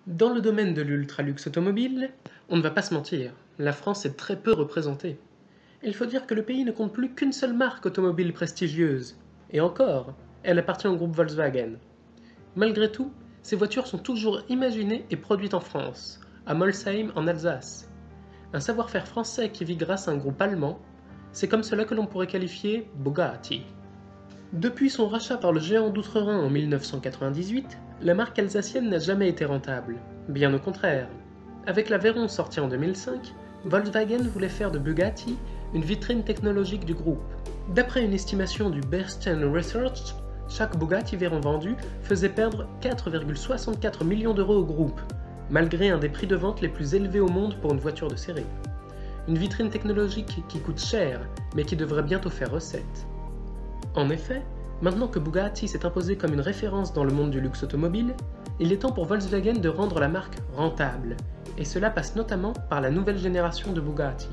Dans le domaine de l'ultraluxe automobile, on ne va pas se mentir, la France est très peu représentée. Il faut dire que le pays ne compte plus qu'une seule marque automobile prestigieuse. Et encore, elle appartient au groupe Volkswagen. Malgré tout, ces voitures sont toujours imaginées et produites en France, à Molsheim en Alsace. Un savoir-faire français qui vit grâce à un groupe allemand, c'est comme cela que l'on pourrait qualifier Bugatti. Depuis son rachat par le géant d'Outre-Rhin en 1998, la marque alsacienne n'a jamais été rentable. Bien au contraire. Avec la Veyron sortie en 2005, Volkswagen voulait faire de Bugatti une vitrine technologique du groupe. D'après une estimation du Bernstein Research, chaque Bugatti Veyron vendu faisait perdre 4,64 millions d'euros au groupe, malgré un des prix de vente les plus élevés au monde pour une voiture de série. Une vitrine technologique qui coûte cher, mais qui devrait bientôt faire recette. En effet, maintenant que Bugatti s'est imposé comme une référence dans le monde du luxe automobile, il est temps pour Volkswagen de rendre la marque rentable, et cela passe notamment par la nouvelle génération de Bugatti.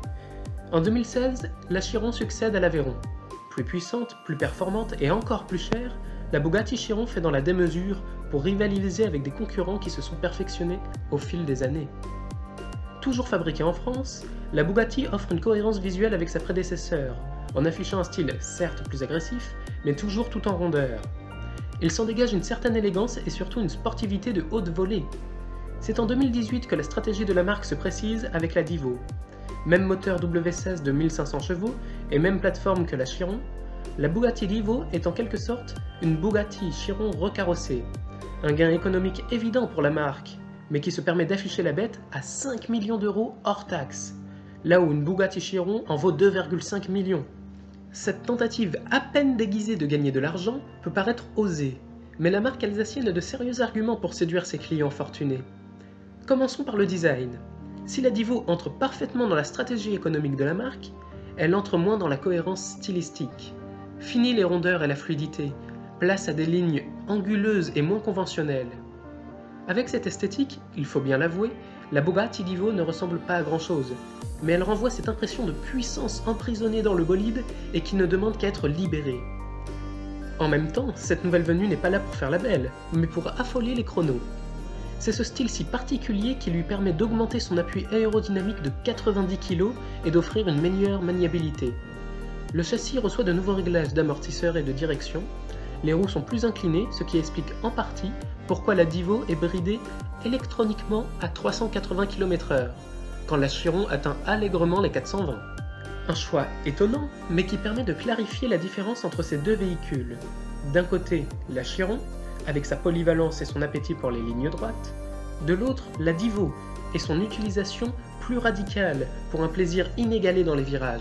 En 2016, la Chiron succède à la Veyron. Plus puissante, plus performante et encore plus chère, la Bugatti Chiron fait dans la démesure pour rivaliser avec des concurrents qui se sont perfectionnés au fil des années. Toujours fabriquée en France, la Bugatti offre une cohérence visuelle avec sa prédécesseur, en affichant un style certes plus agressif, mais toujours tout en rondeur. Il s'en dégage une certaine élégance et surtout une sportivité de haute volée. C'est en 2018 que la stratégie de la marque se précise avec la Divo. Même moteur W16 de 1500 chevaux et même plateforme que la Chiron, la Bugatti Divo est en quelque sorte une Bugatti Chiron recarrossée. Un gain économique évident pour la marque, mais qui se permet d'afficher la bête à 5 millions d'euros hors taxe, là où une Bugatti Chiron en vaut 2,5 millions. Cette tentative à peine déguisée de gagner de l'argent peut paraître osée, mais la marque alsacienne a de sérieux arguments pour séduire ses clients fortunés. Commençons par le design. Si la Divo entre parfaitement dans la stratégie économique de la marque, elle entre moins dans la cohérence stylistique. Fini les rondeurs et la fluidité, place à des lignes anguleuses et moins conventionnelles. Avec cette esthétique, il faut bien l'avouer, la Bugatti Divo ne ressemble pas à grand chose, mais elle renvoie cette impression de puissance emprisonnée dans le bolide et qui ne demande qu'à être libérée. En même temps, cette nouvelle venue n'est pas là pour faire la belle, mais pour affoler les chronos. C'est ce style si particulier qui lui permet d'augmenter son appui aérodynamique de 90 kg et d'offrir une meilleure maniabilité. Le châssis reçoit de nouveaux réglages d'amortisseurs et de direction, les roues sont plus inclinées, ce qui explique en partie pourquoi la Divo est bridée électroniquement à 380 km/h, quand la Chiron atteint allègrement les 420. Un choix étonnant, mais qui permet de clarifier la différence entre ces deux véhicules. D'un côté, la Chiron, avec sa polyvalence et son appétit pour les lignes droites, de l'autre, la Divo, et son utilisation plus radicale pour un plaisir inégalé dans les virages.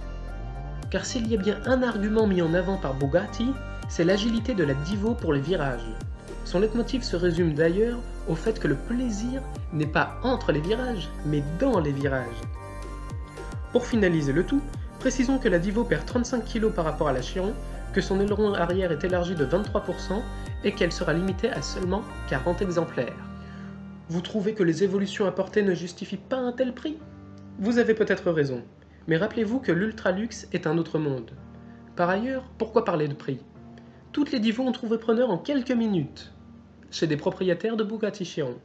Car s'il y a bien un argument mis en avant par Bugatti, c'est l'agilité de la Divo pour les virages. Son leitmotiv se résume d'ailleurs au fait que le plaisir n'est pas entre les virages, mais dans les virages. Pour finaliser le tout, précisons que la Divo perd 35 kg par rapport à la Chiron, que son aileron arrière est élargi de 23% et qu'elle sera limitée à seulement 40 exemplaires. Vous trouvez que les évolutions apportées ne justifient pas un tel prix? Vous avez peut-être raison, mais rappelez-vous que l'ultraluxe est un autre monde. Par ailleurs, pourquoi parler de prix? Toutes les Divo ont trouvé preneur en quelques minutes, chez des propriétaires de Bugatti Chiron.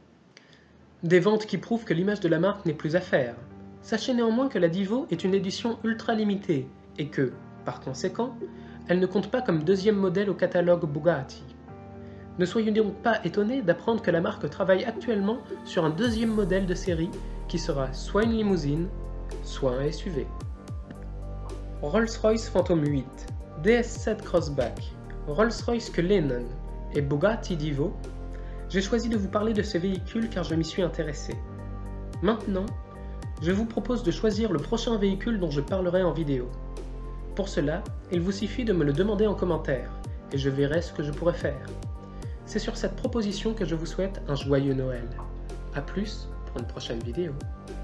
Des ventes qui prouvent que l'image de la marque n'est plus à faire. Sachez néanmoins que la Divo est une édition ultra limitée et que, par conséquent, elle ne compte pas comme deuxième modèle au catalogue Bugatti. Ne soyez donc pas étonnés d'apprendre que la marque travaille actuellement sur un deuxième modèle de série qui sera soit une limousine, soit un SUV. Rolls-Royce Phantom 8, DS7 Crossback, Rolls-Royce Cullinan et Bugatti Divo, j'ai choisi de vous parler de ces véhicules car je m'y suis intéressé. Maintenant, je vous propose de choisir le prochain véhicule dont je parlerai en vidéo. Pour cela, il vous suffit de me le demander en commentaire, et je verrai ce que je pourrai faire. C'est sur cette proposition que je vous souhaite un joyeux Noël. A plus pour une prochaine vidéo.